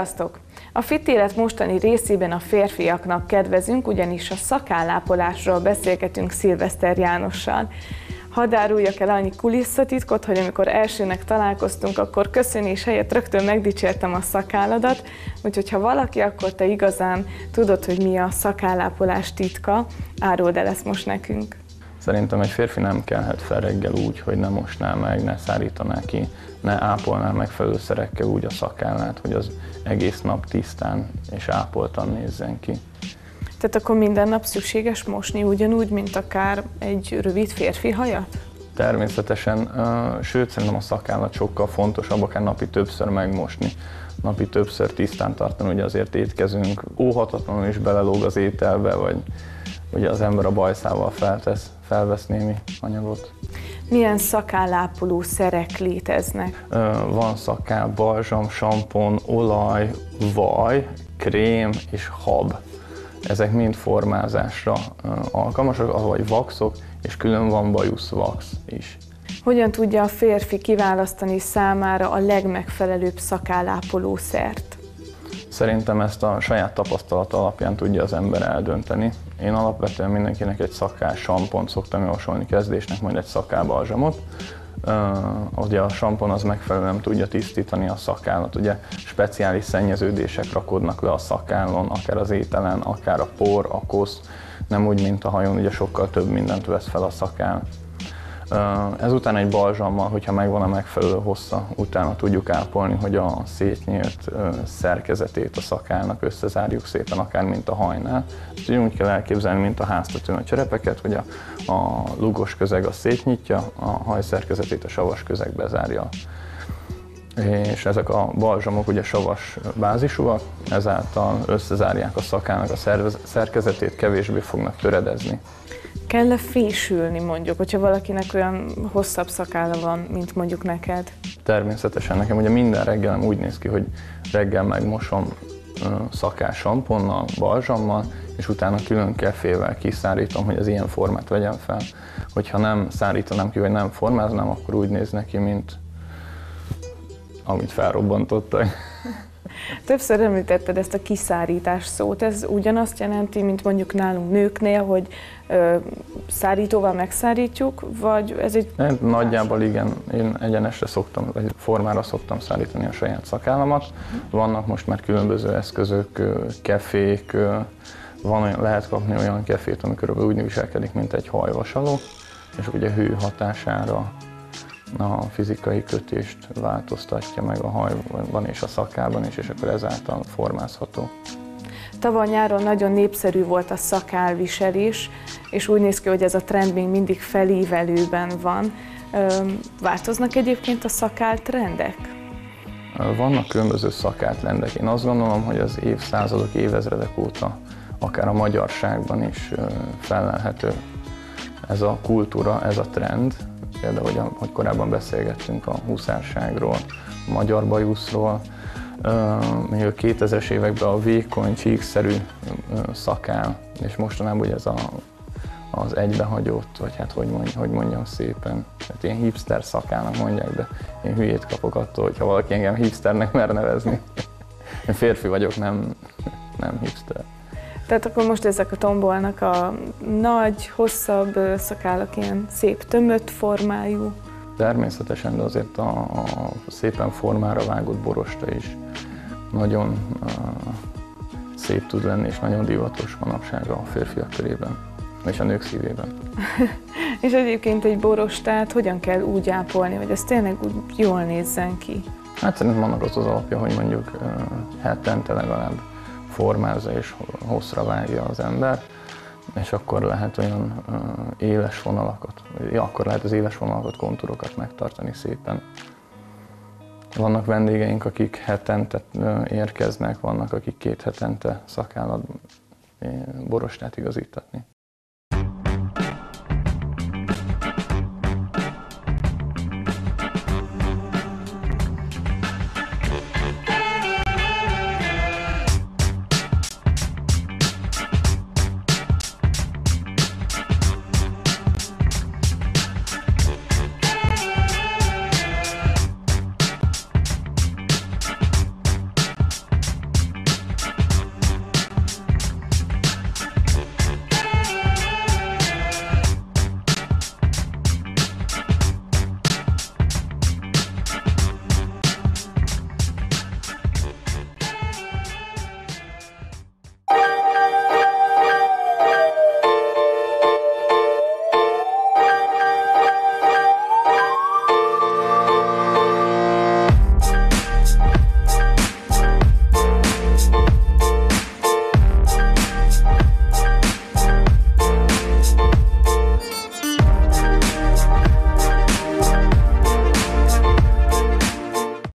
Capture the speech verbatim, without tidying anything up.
Sziasztok! A Fit Élet mostani részében a férfiaknak kedvezünk, ugyanis a szakállápolásról beszélgetünk Szilveszter Jánossal. Hadd áruljak el annyi kulisszatitkot, hogy amikor elsőnek találkoztunk, akkor köszönés helyett rögtön megdicsértem a szakálladat, úgyhogy ha valaki, akkor te igazán tudod, hogy mi a szakállápolás titka, áruld el ezt most nekünk. Szerintem egy férfi nem kelhet fel reggel úgy, hogy ne mosná meg, ne szárítaná ki, ne ápolná megfelelő szerekkel úgy a szakállát, hogy az egész nap tisztán és ápoltan nézzen ki. Tehát akkor minden nap szükséges mosni ugyanúgy, mint akár egy rövid férfi hajat? Természetesen, sőt szerintem a szakállat sokkal fontosabb, akár napi többször megmosni, napi többször tisztán tartani, ugye azért étkezünk, óhatatlanul is belelóg az ételbe, vagy ugye az ember a bajszával feltesz, felvesz némi anyagot. Milyen szakállápoló szerek léteznek? Van szakál, balzsam, sampon, olaj, vaj, krém és hab. Ezek mind formázásra alkalmasak, vagy vaxok, és külön van bajuszvax is. Hogyan tudja a férfi kiválasztani számára a legmegfelelőbb szakállápoló szert? Szerintem ezt a saját tapasztalat alapján tudja az ember eldönteni. Én alapvetően mindenkinek egy szakál sampont szoktam javasolni kezdésnek, majd egy szakál balzsamot. Uh, ugye a sampon az megfelelően tudja tisztítani a szakállat, ugye speciális szennyeződések rakodnak le a szakállon, akár az ételen, akár a por, a kosz, nem úgy, mint a hajón, ugye sokkal több mindent vesz fel a szakáll. Uh, ezután egy balzsammal, hogyha megvan a megfelelő hossza, utána tudjuk ápolni, hogy a szétnyílt uh, szerkezetét a szakállnak összezárjuk szépen, akár mint a hajnál. Ezt úgy kell elképzelni, mint a háztetőn a cserepeket, hogy a, a lugos közeg azt szétnyitja, a haj szerkezetét a savas közeg bezárja. És ezek a balzsamok ugye savas bázisúak, ezáltal összezárják a szakállnak a szervez, szerkezetét, kevésbé fognak töredezni. Kell-e fésülni mondjuk, hogyha valakinek olyan hosszabb szakálla van, mint mondjuk neked? Természetesen. Nekem ugye minden reggelem úgy néz ki, hogy reggel megmosom szakál samponnal, balzsammal, és utána külön kefével kiszárítom, hogy az ilyen formát vegyen fel. Hogyha nem szárítanám ki, vagy nem formáznám, akkor úgy néz neki, mint amit felrobbantottak. Többször említetted ezt a kiszárítás szót. Ez ugyanazt jelenti, mint mondjuk nálunk nőknél, hogy ö, szárítóval megszárítjuk, vagy ez egy... Én nagyjából igen, én egyenesre szoktam, vagy formára szoktam szárítani a saját szakállamat. Vannak most már különböző eszközök, kefék, van olyan, lehet kapni olyan kefét, amikor úgy viselkedik, mint egy hajvasaló, és ugye hő hatására a fizikai kötést változtatja meg a hajban és a szakálban is, és akkor ezáltal formázható. Tavaly nyáron nagyon népszerű volt a szakálviselés, és úgy néz ki, hogy ez a trend még mindig felívelőben van. Változnak egyébként a szakáltrendek? Vannak különböző szakáltrendek. Én azt gondolom, hogy az évszázadok, évezredek óta akár a magyarságban is fellelhető ez a kultúra, ez a trend. Például, hogy korábban beszélgettünk a huszárságról, a magyar bajuszról, még a kétezres években a vékony, csíkszerű szakál, és mostanában ugye ez a, az egybehagyott, vagy hát hogy, mondj, hogy mondjam szépen, hát ilyen hipster szakálnak mondják, de én hülyét kapok attól, hogyha valaki engem hipsternek mer nevezni. Én férfi vagyok, nem, nem hipster. Tehát akkor most ezek a tombolnak a nagy, hosszabb szakállak ilyen szép tömött formájú. Természetesen, de azért a, a szépen formára vágott borosta is nagyon uh, szép tud lenni, és nagyon divatos manapság a férfiak körében, és a nők szívében. És egyébként egy borostát hogyan kell úgy ápolni, hogy ez tényleg úgy jól nézzen ki? Hát szerintem annak az az alapja, hogy mondjuk uh, hetente legalább formázza és hosszra vágja az ember, és akkor lehet olyan uh, éles vonalakat, ja, akkor lehet az éles vonalakat, kontúrokat megtartani szépen. Vannak vendégeink, akik hetente uh, érkeznek, vannak, akik két hetente szakállat borostát igazítatni.